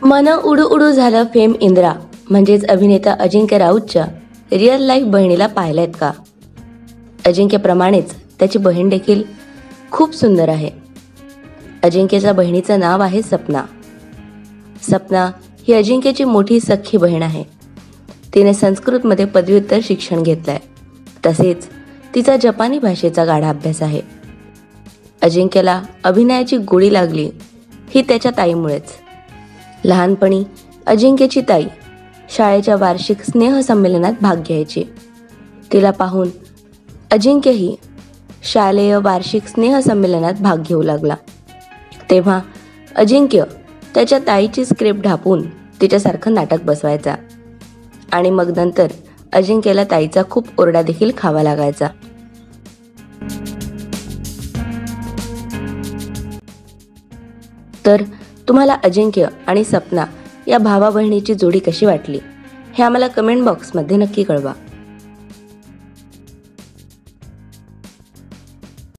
मन उडू उडू झालं फेम इंद्रा म्हणजेच अभिनेता अजिंक्य राऊतच्या रिअल लाईफ बहिणीला पाहिल्यात का? अजिंक्यप्रमाणेच त्याची बहीण देखील खूप सुंदर आहे. अजिंक्यच्या बहिणीचं नाव आहे सपना. सपना ही अजिंक्यची मोठी सख्खी बहीण आहे. तिने संस्कृतमध्ये पदव्युत्तर शिक्षण घेतलंय. तसेच तिचा जपानी भाषेचा गाढा अभ्यास आहे. अजिंक्यला अभिनयाची गोडी लागली ही त्याच्या ताईमुळेच. लहानपणी अजिंक्यची ताई शाळेच्या वार्षिक स्नेहसंमेलनात भाग घ्यायची. तिला पाहून अजिंक्यही शालेय वार्षिक स्नेहसंमेलनात भाग घेऊ लागला. तेव्हा अजिंक्य त्याच्या ताईची स्क्रिप्ट ढापून तिच्यासारखं नाटक बसवायचा आणि मग नंतर अजिंक्यला ताईचा खूप ओरडा देखील खावा लागायचा. तर तुम्हाला अजिंक्य आणि सपना या भावा बहिणीची जोडी कशी वाटली हे आम्हाला कमेंट बॉक्समध्ये नक्की कळवा.